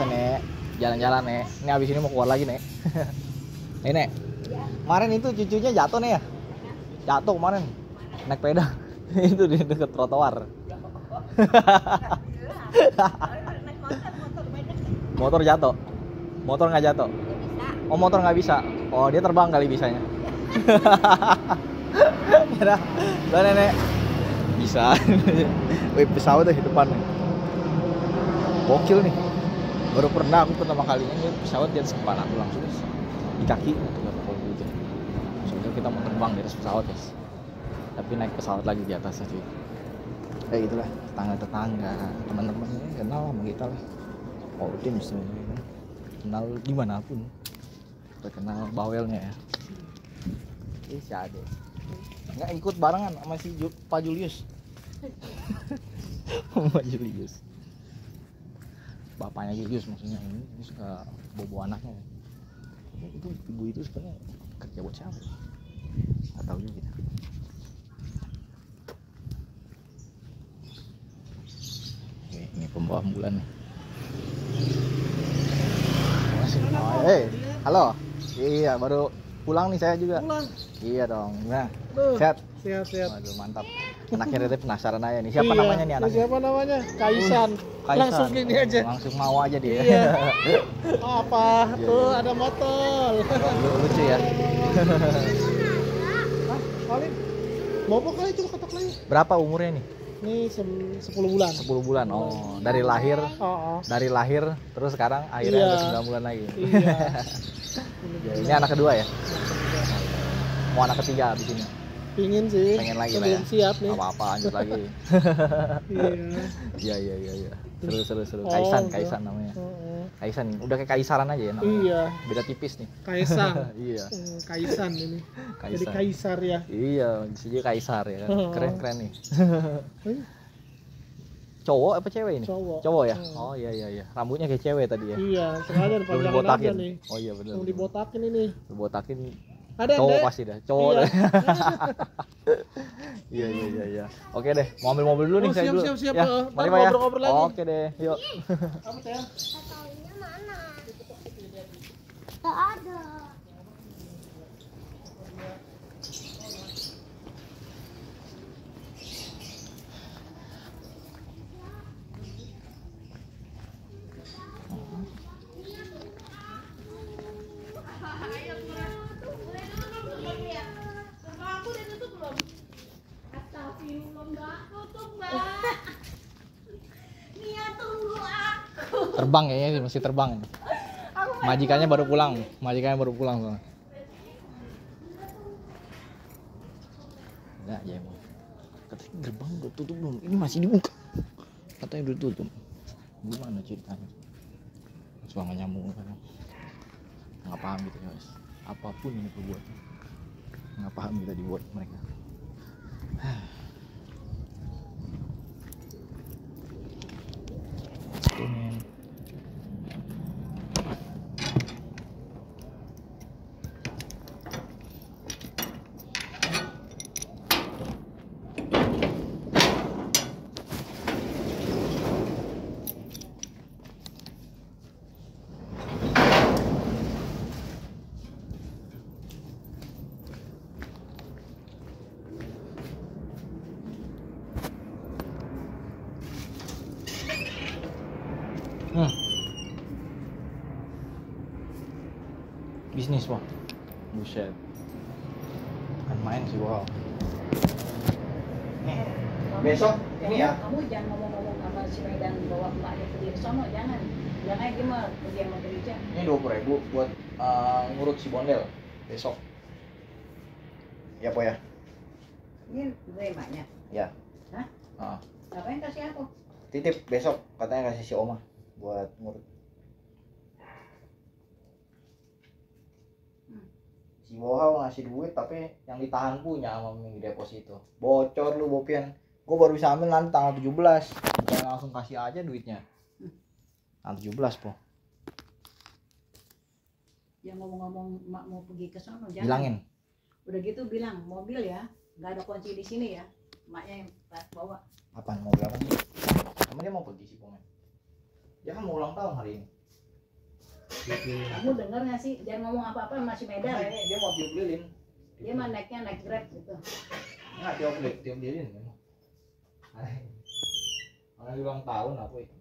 Nek, jalan-jalan Nek. Ini abis ini mau keluar lagi Nek. Nih Nek, kemarin itu cucunya jatuh Nek ya? Jatuh kemarin, naik sepeda. Itu di dekat trotoar. Motor jatuh, motor nggak jatuh. Oh motor nggak bisa. Oh dia terbang kali bisanya. Kira, udah Nenek bisa. Wih pesawat tuh di depan nih. Gokil nih. Baru pernah aku pertama kalinya nih pesawat di atas kepala aku langsung di kaki gitu gitu. Soalnya kita mau terbang di atas pesawat guys. Tapi naik pesawat lagi di atas aja. Kayak gitulah tetangga-tetangga, teman-teman ini kenal sama kita lah. Oh tim sebenarnya kenal dimanapun. Terkenal bawelnya ya. Ih si Ade. Nggak ikut barengan sama si Pak Julius. Pak Julius. Bapaknya Julius maksudnya ini suka bobo anaknya. Itu ibu itu sebenarnya kerja buat siapa? Nggak tahu juga kita. Oke, ini pembawa ambulan nih. Halo. Iya, baru pulang nih saya juga. Pulang. Iya dong. Nah, sehat. Sehat. Waduh, mantap. Anaknya Rete penasaran aja nih. Siapa namanya nih anaknya? Siapa namanya? Kaisan. Langsung gini aja. Langsung mau aja dia. Iya. Apa? Tuh ada motor. Lucu ya. Paling bobok kali cuma ketok lagi. Berapa umurnya nih? Ini 10 bulan. 10 bulan. Oh, dari lahir. Dari lahir terus sekarang akhirnya udah 9 bulan lagi. Iya. Ini anak kedua ya? Mau anak ketiga abis ini? Pingin sih. Pengen lagi lah ya? Belum siap nih. Apa-apa lanjut lagi. Iya. Seru. Kaisan namanya. Kaisan, udah kayak Kaisaran aja ya namanya. Iya. Beda tipis nih. Kaisang. Iya. Kaisan ini. Jadi kaisar ya. Iya, jadi kaisar ya. Keren nih. Cowok apa cewek ini? Cowok ya? Oh iya. Rambutnya kayak cewek tadi ya. Iya, sengaja dipanjangin aja nih. Oh iya benar. Mau dibotakin ini. Dibotakin. Ada cowok deh. Pasti dah. Cowok iya. Deh. Iya. Oke deh, mau ambil mobil dulu nih saya dulu. Siap. Ya, mari Pak ya. Ngobrol lagi. Oke deh, yuk. Apa teh? Tahunya mana? Tak ada. Terbang kayaknya masih terbang. Majikannya baru pulang soalnya. Enggak aja emang. Katanya gerbang udah tutup belum? Ini masih dibuka. Katanya udah tutup. Gimana ceritanya? Suka nggak nyambung kan? Nggak paham gitu guys. Apapun ini perbuatan. Nggak paham kita dibuat mereka. Bisnis wah, buset, kan main sih wow. Nih, besok ini ya. Kamu jangan ngomong-ngomong sama si Medan bawa mbaknya pergi ke sono, jangan gimana pergi sama gereja. Ini 20.000 buat ngurut si Bondel besok. Ya po ya. Ini gue mbaknya. Ya. Hah? Ngapain kasih aku? Titip besok katanya kasih si Oma buat ngurut. Si Bohal ngasih duit tapi yang ditahan punya sama Minggu deposito. Bocor lu Bopian. Gue baru bisa ambil nanti tanggal 17. Jangan langsung kasih aja duitnya. Tanggal 17 po. Yang ngomong-ngomong mak mau pergi ke sono, jangan. Bilangin. Udah gitu bilang mobil ya, nggak ada kunci di sini ya. Maknya yang bawa. Apaan mau bilang? Kamu dia mau pergi sih Pomen. Dia kan mau ulang tahun hari ini. Kamu dengar nggak sih? Jangan ngomong apa-apa masih Medar. Dia mau tiup lilin. Dia mah naiknya naik Grab gitu. Nggak tiup lilin memang. Karena ulang tahun aku itu.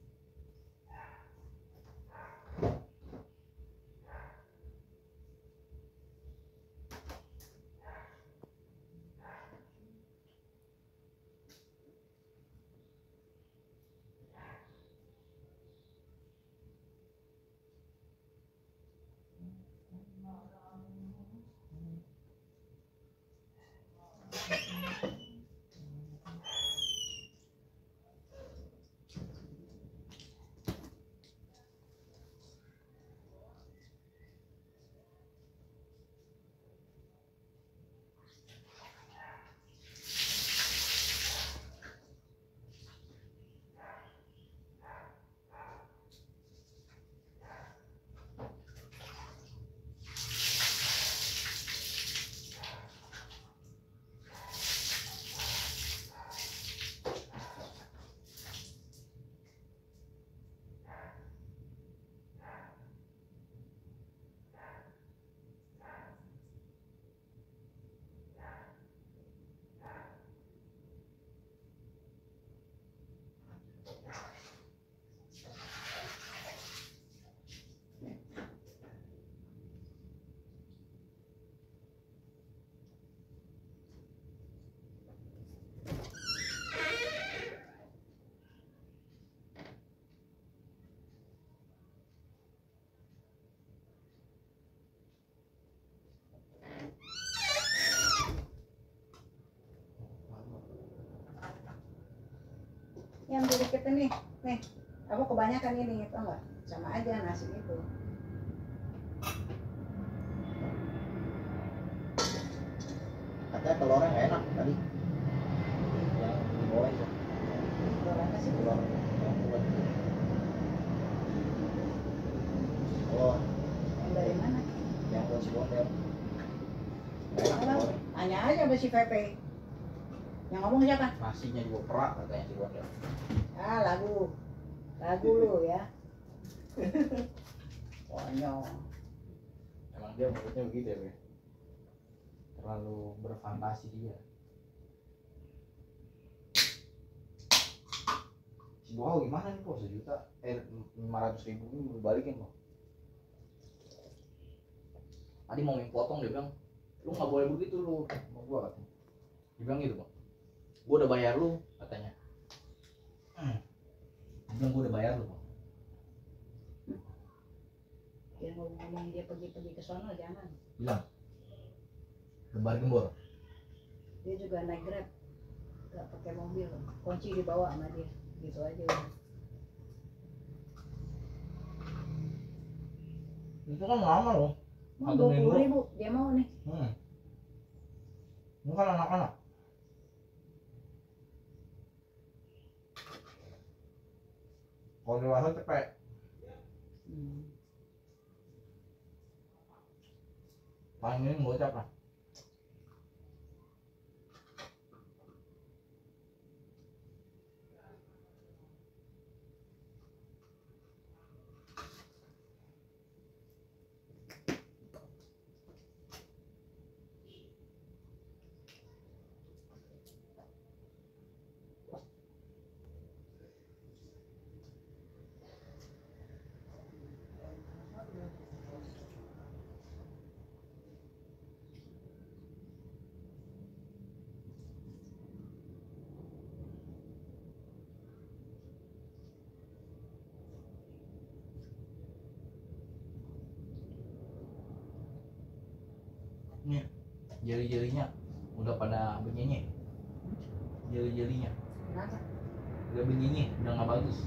Yang dikit nih, kamu kebanyakan ini, tau nggak? Sama aja nasi itu. Katanya telurnya nggak enak tadi. Yang digoreng tuh. Telur apa sih? Telur yang bulat. Telur Yang dari mana? yang buat si Bondel. Nggak enak Halo, telurnya. tanya aja sama si Pepe. Yang ngomong siapa? Nasinya juga perak katanya si Bondel. Ah, lagu lu ya. Konyol. Emang dia mulutnya begitu ya, Bre? Terlalu berfantasi dia. Si Bohau gimana nih kok 500.000 ini belum balikin kok. Tadi mau main potong dia bilang, lu nggak boleh begitu lu sama gua katanya. Dia bilang gitu kok. Gua udah bayar lu katanya. Dia bilang gua udah bayar lu kok. Dia ngomong dia pergi ke sono jangan. Bilang gembar gembor. Dia juga naik Grab, nggak pakai mobil, kunci dibawa sama dia, gitu aja udah. Itu kan lama loh. Mau Satu minggu. 20.000 dia mau nih. Ini kan anak-anak. Kalau dewasa cepet. Paling ini gocap lah. Nih, jeli-jelinya udah pada benyenye. Jeli-jelinya Kenapa? udah benyenye, udah nggak bagus.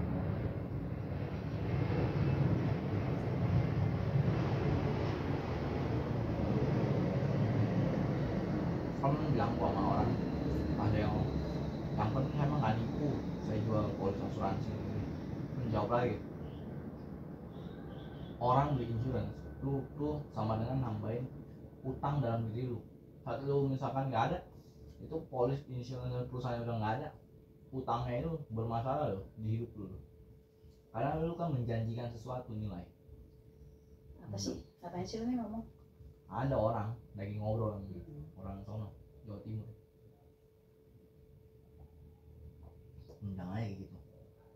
Kamu bilang gua sama orang, ada yang penting emang nggak nipu, saya jual polis asuransi. Menjawab lagi, orang beli insurance lu sama dengan nambahin utang dalam diri lu. Saat lu misalkan nggak ada, itu polis insurance perusahaan udah nggak ada, utangnya itu bermasalah loh di hidup lu. Karena lu kan menjanjikan sesuatu nilai, Apa sih? Katanya sih ini ngomong. Ada orang lagi ngobrol orang sono Jawa Timur. Undang aja kayak gitu.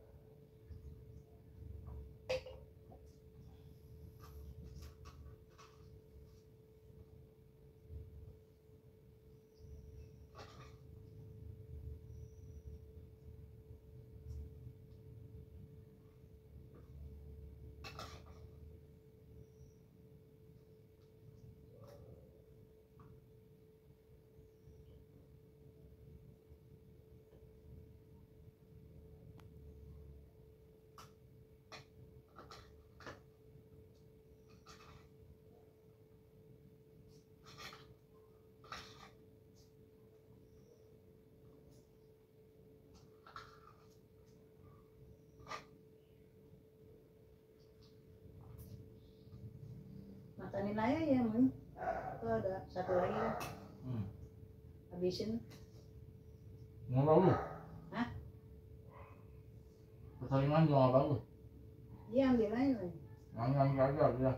Makanin aja ya, Mun. Itu ada satu lagi kan. Habisin. Ngobrol lu? Hah? Persaingan juga nggak bagus. Dia ambil aja lagi. Nganggap aja dia.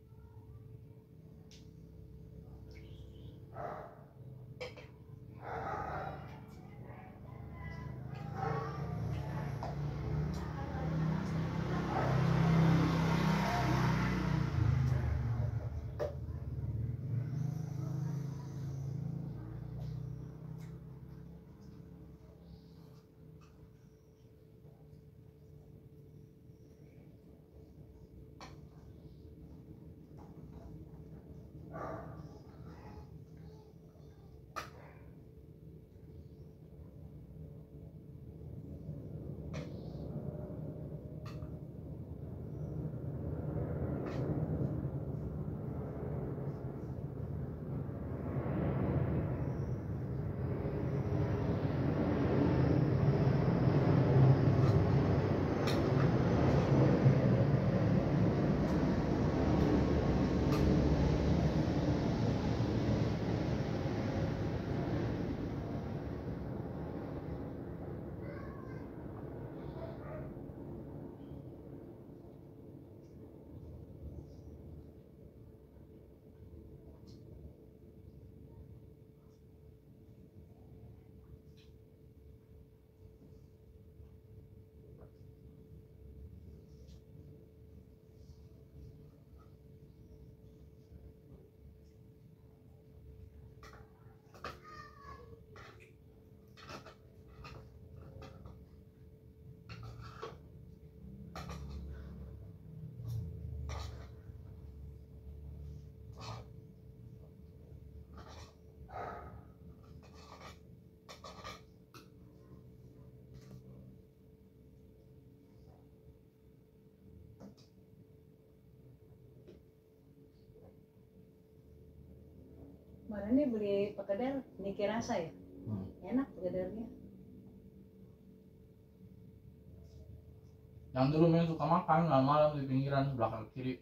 Mana nih beli perkedel niki rasa ya? Enak perkedelnya. Yang dulu memang suka makan malam-malam di pinggiran belakang kiri.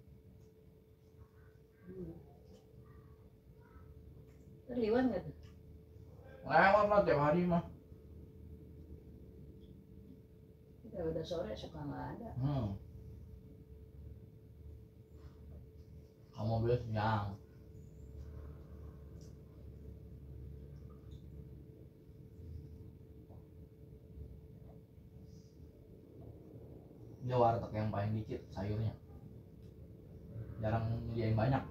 Terliwan nggak tuh? Lewat lah tiap hari mah. Udah sore suka nggak ada. Kamu beli siang. Dia warteg yang paling dikit sayurnya. Jarang nyediain banyak.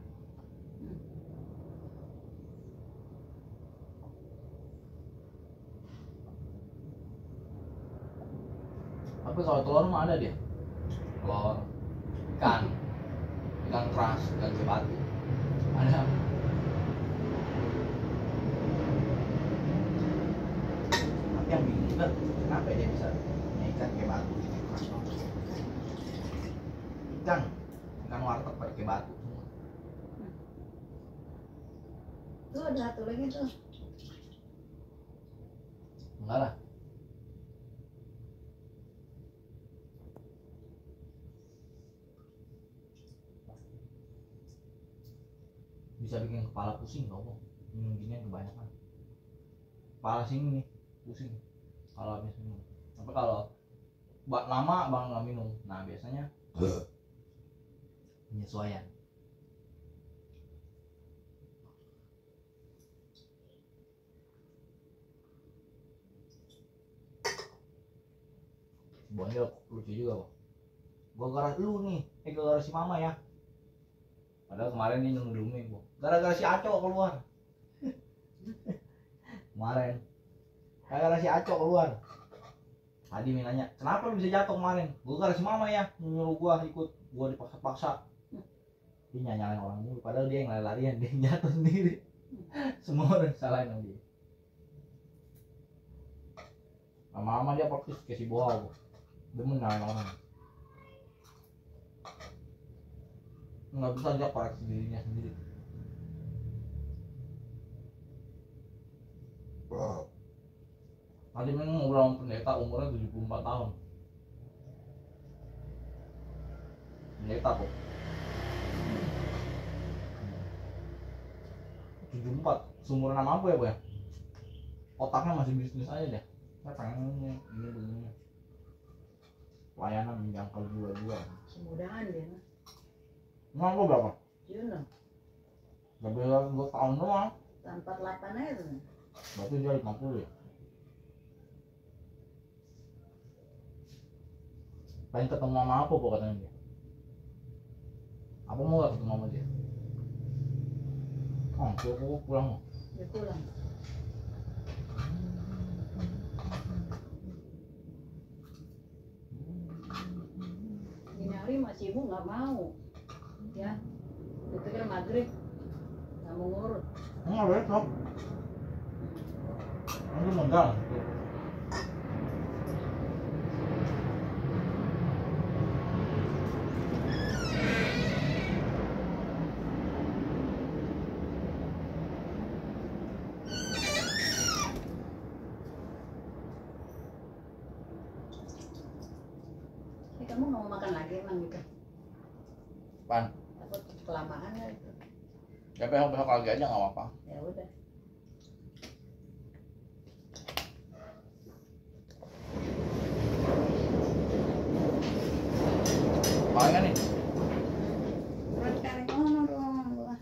Tapi kalau telur mah ada dia. Telur, ikan keras, ikan batu. Ada. Tapi yang bingung kan, kenapa dia bisa punya ikan kayak batu gitu keras banget. Ikan warteg pakai batu semua. Tuh ada satu lagi tuh. Enggak lah. Bisa bikin kepala pusing tau, minum ginian kebanyakan. Kepala sini nih pusing kalau habis minum. Tapi kalau lama bang nggak minum, nah biasanya penyesuaian. Bondel lucu juga kok. Gua gara lu nih, gara si mama ya. Padahal kemarin nih nungguin gua. Gara-gara si Aco keluar. Kemarin. Gara-gara si Aco keluar. Tadi nanya, kenapa lu bisa jatuh kemarin? Gua gara si mama ya, nyuruh gua ikut. Gua dipaksa-paksa. Dia nyanyain orang mulu, padahal dia yang lari-larian, dia yang jatuh sendiri. Semua orang salahin sama dia. Lama-lama dia praktis kayak si Bohal. Demen nyalain orang. Nggak bisa dia koreksi dirinya sendiri. Tadi memang ulang pendeta umurnya 74 tahun. Pendeta kok 74, seumuran sama aku ya Bu ya. Otaknya masih bisnis aja deh. Saya pengen ini begini. Layanan menjangkau jiwa-jiwa. Semudahan dia. Emang lu berapa? Juno. Gak beda 2 tahun doang. 48 aja tuh. Berarti dia 50 ya. Pengen ketemu sama aku kok katanya dia. Aku mau gak ketemu sama dia? Oh, aku pulang. Dia pulang. Ini hari masih ibu nggak mau. Ya, itu kan maghrib. Nggak mau ngurut. Enggak besok. Ini megang. Kamu nggak mau makan lagi emang gitu? Pan. Takut kelamaan lah itu. Ya besok lagi aja nggak apa-apa. Ya udah. Palingan nih. Terus tarik ngono dong gua.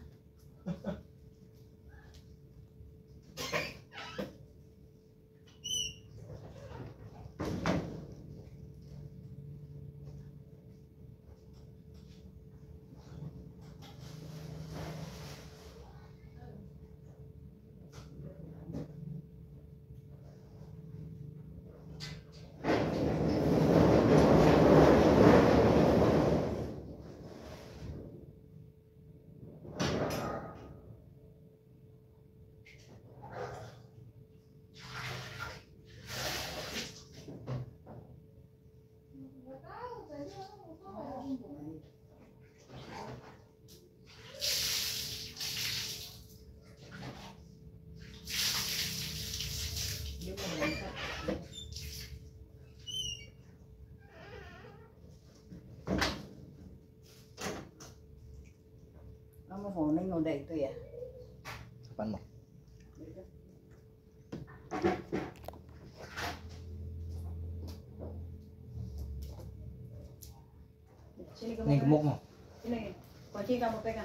Dia mau berangkat. Kamu phone udah itu ya? Apaan mau? Gitu. Sini Ini gemuk mau. Sini, kunci kamu pegang.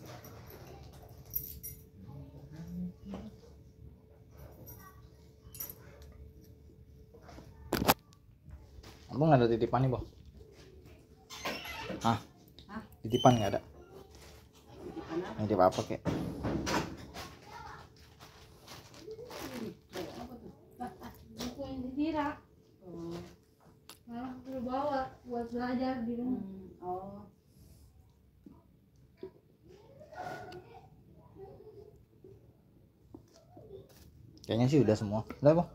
Abang nggak ada titipan nih, Boh? Hah? Hah? Titipan nggak ada? Mana? Nitip apa kek? Buku yang ditirak. Oh. Malah aku bawa buat belajar di rumah. Oh. Kayaknya sih udah semua. Udah, Boh?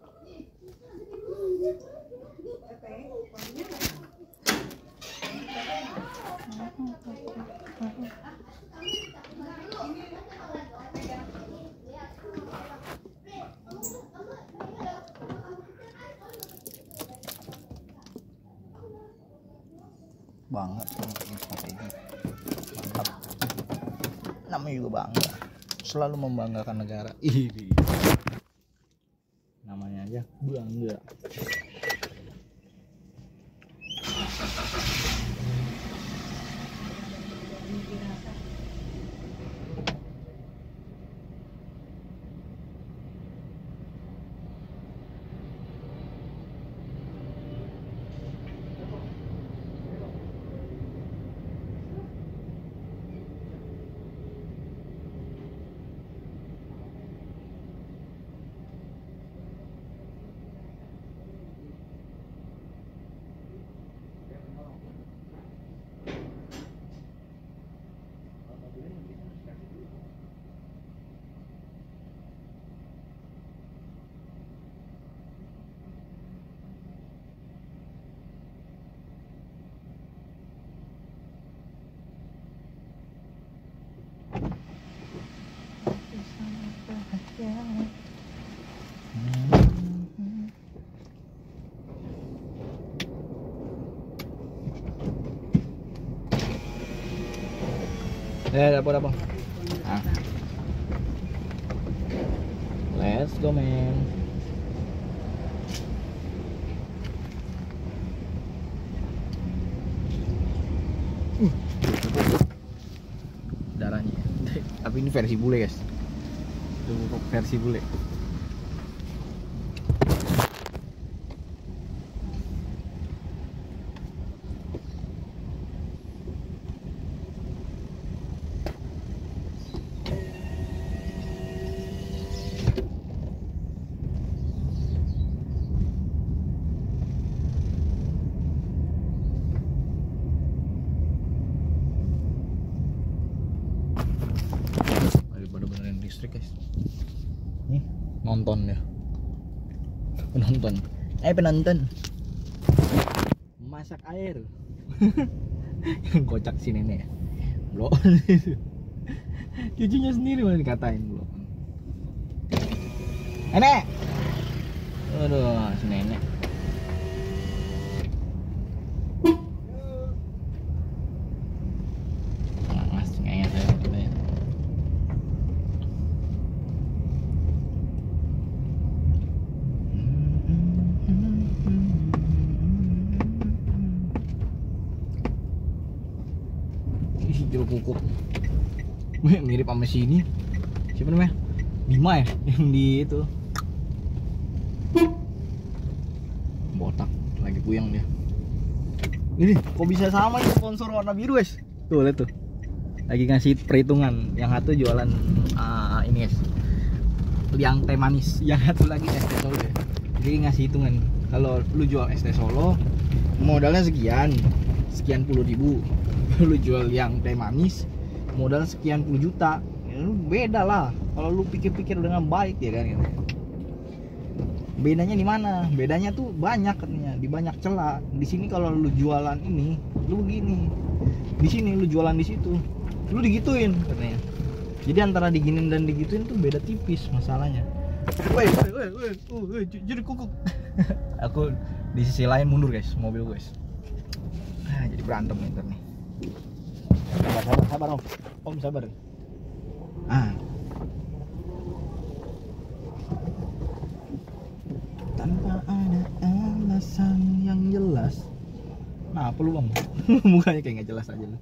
Banget seperti ini. Mantap. Namanya juga bangga. Selalu membanggakan negara. Ih. Namanya aja bangga. Dapur apa? Nah. Let's go, man. Darahnya. Tapi ini versi bule, guys. Itu versi bule. Listrik, guys. Nih nonton ya, penonton masak air. Kocak si nenek ya, blok. Cucunya sendiri malah dikatain blok. Nenek, aduh si nenek. Jeruk kukuk mirip sama sini, siapa namanya, Bima ya, yang di itu botak lagi puyeng dia. Ini kok bisa sama ini sponsor warna biru, guys? Tuh lihat tuh, lagi ngasih perhitungan. Yang satu jualan ini, guys, liang teh manis, yang satu lagi es teh solo ya. Jadi ngasih hitungan, kalau lu jual es teh solo modalnya sekian puluh ribu, lu jual yang teh manis modal sekian puluh juta. Ya, lu beda lah kalau lu pikir-pikir dengan baik ya kan gitu. Bedanya di mana? Bedanya tuh banyak katanya, di banyak celah. Di sini kalau lu jualan ini lu begini, di sini lu jualan di situ lu digituin katanya. Jadi antara diginin dan digituin tuh beda tipis masalahnya. Woi, jadi kukuk. Aku di sisi lain mundur, guys, mobil, guys. Jadi berantem ntar nih. Sabar om sabar. Tanpa ada alasan yang jelas. Nah, apa lu bang? Mukanya kayak nggak jelas aja lu.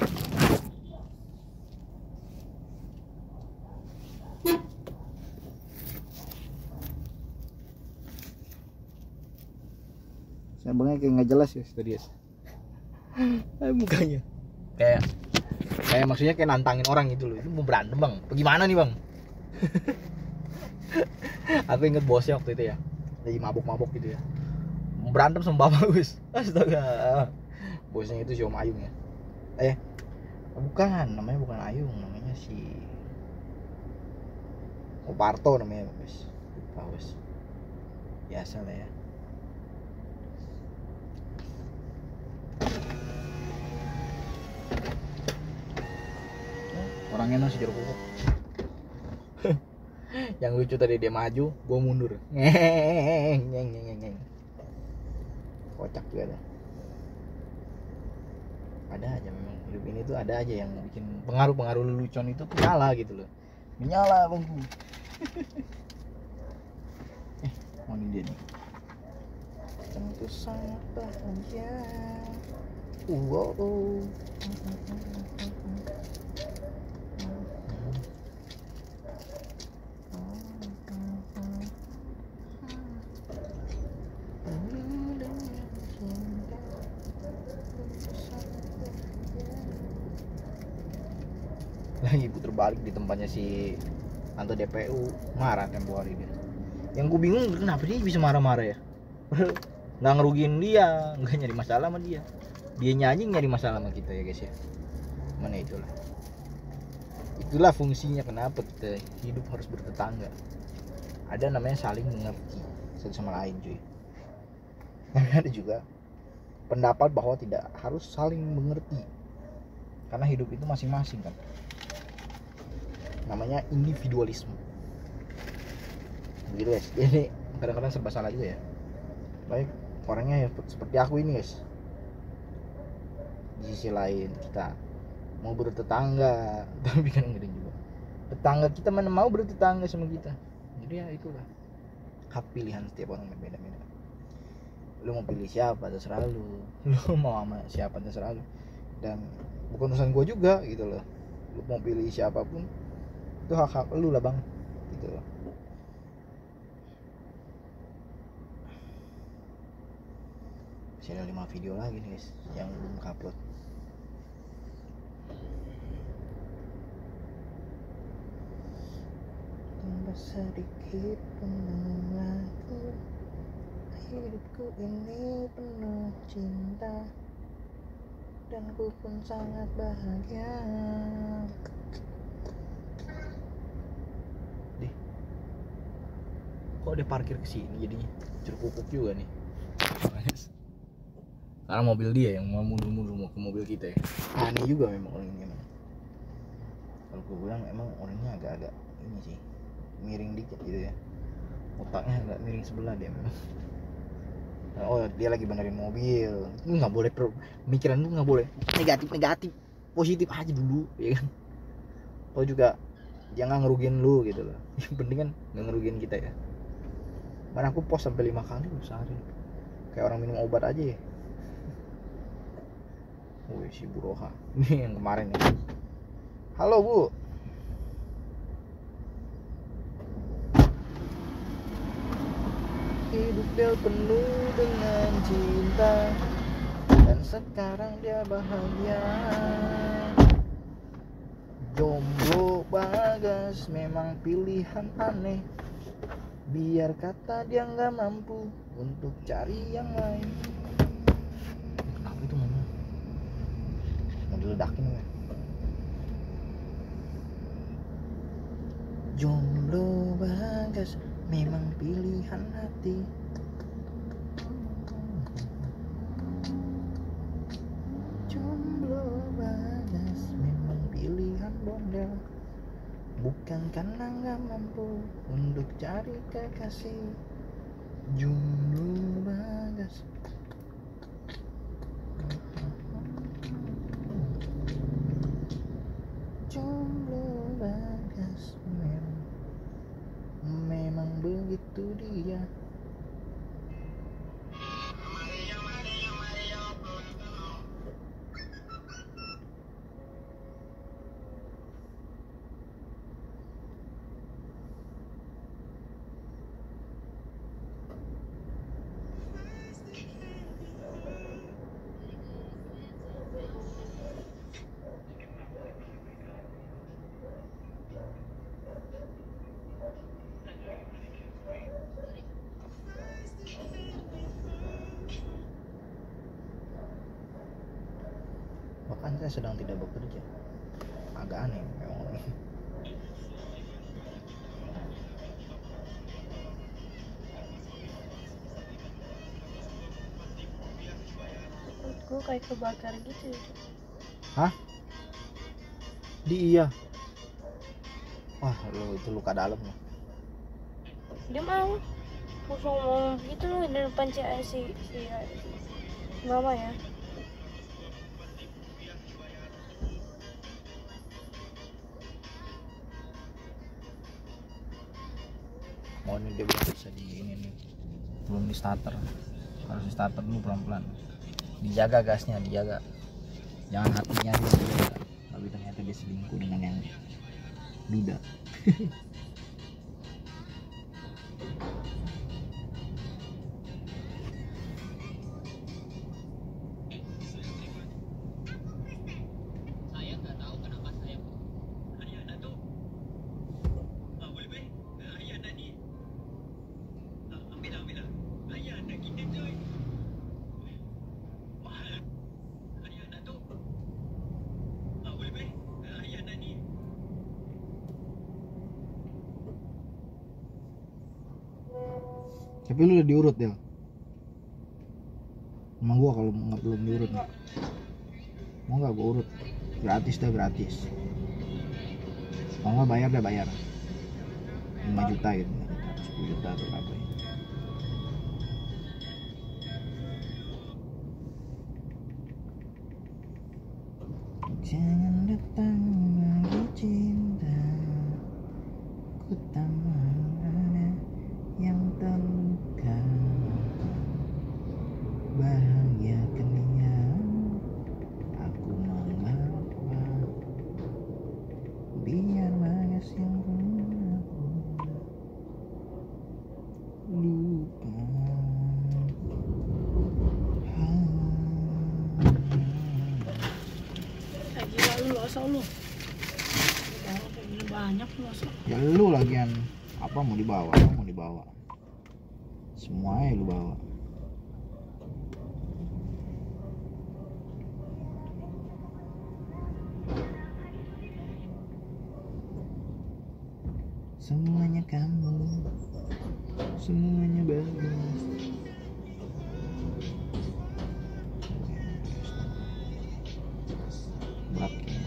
Abangnya kayak nggak jelas ya tadi, guys. Mukanya kayak maksudnya kayak nantangin orang gitu loh. Itu mau berantem bang, gimana nih bang? Aku inget bosnya waktu itu ya, lagi mabuk-mabuk gitu ya, mau berantem sama bapak, guys. Astaga, bosnya itu si Om Ayung ya. Bukan, namanya bukan Ayung, namanya si Oparto namanya, guys. Lupa, guys. Biasa lah ya. Orangnya nasi jeruk kukuk. Yang lucu tadi dia maju, gua mundur. Ngeng. Kocak juga dah. Ada aja memang hidup ini tuh, ada aja yang bikin pengaruh lelucon itu tuh nyala gitu loh. Menyala bangku. Mau dia nih. Tentu sangat bahagia. Wow. Lagi puter balik di tempatnya si Anto DPU, marah tempo hari dia. Yang gue bingung kenapa dia bisa marah-marah ya. Nggak ngerugiin dia, nggak nyari masalah sama dia, dianya aja nyari masalah sama kita ya guys ya. Mana itulah fungsinya kenapa kita hidup harus bertetangga. Ada namanya saling mengerti satu sama lain, cuy. Ada juga pendapat bahwa tidak harus saling mengerti, karena hidup itu masing-masing kan. Namanya individualisme. Begitu guys. Jadi kadang-kadang serba salah juga ya. Baik orangnya ya seperti aku ini guys. Di sisi lain kita mau bertetangga tapi kan enggak juga tetangga kita mana mau bertetangga sama kita. Jadi ya itulah hak pilihan setiap orang beda-beda. Lu mau pilih siapa terserah lu mau sama siapa terserah lu, dan bukan urusan gue juga gitu loh. Lu mau pilih siapapun itu hak lu lah bang gitu loh. Masih ada 5 video lagi nih guys yang belum upload. Tambah sedikit menengahku, hidupku ini penuh cinta dan ku pun sangat bahagia. Deh, kok dia parkir ke sini jadinya cerpupuk juga nih. Karena mobil dia yang mau mundur-mundur mau ke mobil kita ya. Aneh juga memang orangnya. Kalau gue bilang emang orangnya agak-agak ini sih, miring dikit gitu ya. Otaknya agak miring sebelah dia memang. Oh dia lagi benerin mobil. Lu nggak boleh pemikiran lu nggak boleh negatif, positif aja dulu ya kan. Atau juga jangan ngerugiin lu gitu loh. Yang penting kan nggak ngerugiin kita ya. Mana aku post sampai 5 kali sehari. Kayak orang minum obat aja ya. Wih si Bu Roha ini yang kemarin ya. Halo Bu. Hidup dia penuh dengan cinta dan sekarang dia bahagia. Jomblo Bagas memang pilihan aneh. Biar kata dia nggak mampu untuk cari yang lain. Kenapa itu ngomong? Mau diledakin nggak? Jomblo Bagas memang pilihan hati. Jomblo Bagas memang pilihan bondel. Bukan karena gak mampu untuk cari kekasih. Jomblo Bagas. Jomblo Bagas memang begitu dia. Bahkan saya sedang tidak bekerja. Agak aneh memang orang ini. Gue kayak kebakar gitu. Hah? Iya. Wah, itu luka dalam loh. Dia mau langsung ngomong gitu loh di depan si mama ya. Oh ini dia belum bisa di ini nih, belum di starter, harus di starter dulu pelan-pelan. Dijaga gasnya, dijaga, jangan hatinya dia dijaga. Tapi ternyata dia selingkuh dengan yang duda. Tapi lu udah diurut ya? Emang gua kalau nggak belum diurut nih. Mau nggak gua urut? Gratis dah gratis. Mau nggak bayar dah bayar. 5 juta gitu, 10 juta atau apa ya. Jangan datang lagi cinta, ku tak mau ada yang terluka. Bahagiakan dia, aku mengapa biar bagas yang punya aku lupa. Gila lu loso lu. Banyak loso. Ya lu lagian apa mau dibawa? Apa mau dibawa? Semuanya lu bawa. Semuanya kamu, semuanya bagus. Berat kayaknya.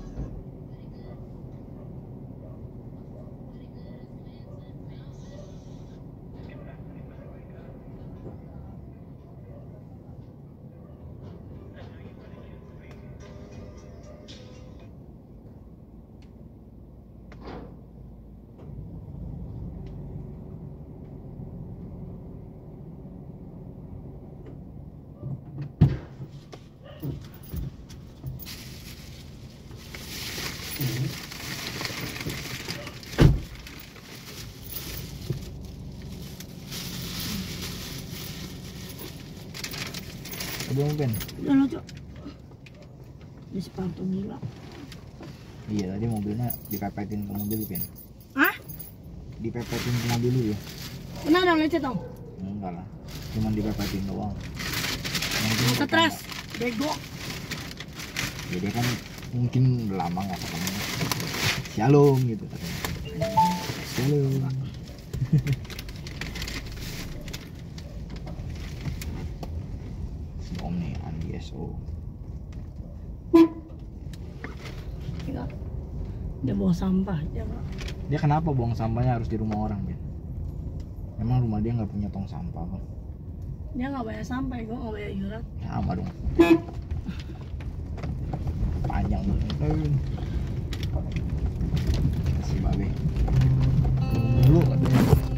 Ada yang Ben? Udah lo, Cok. Ini sepatu gila. Iya, tadi mobilnya dipepetin ke mobil Ben. Hah? Dipepetin ke mobil lu ya? Benar dong, lecet dong. Enggak lah, cuman dipepetin doang. Mungkin Stres, bego. ya dia kan mungkin udah lama nggak ketemu. Shalom gitu katanya. Shalom. Si Om nih Andi SO. Gila. Dia bawa sampah aja, Pak. Dia kenapa buang sampahnya harus di rumah orang Ben? Memang rumah dia nggak punya tong sampah kan? Dia nggak bayar sampah, gue nggak bayar iuran. Sama dong. Panjang banget. Si Babe. Dulu katanya.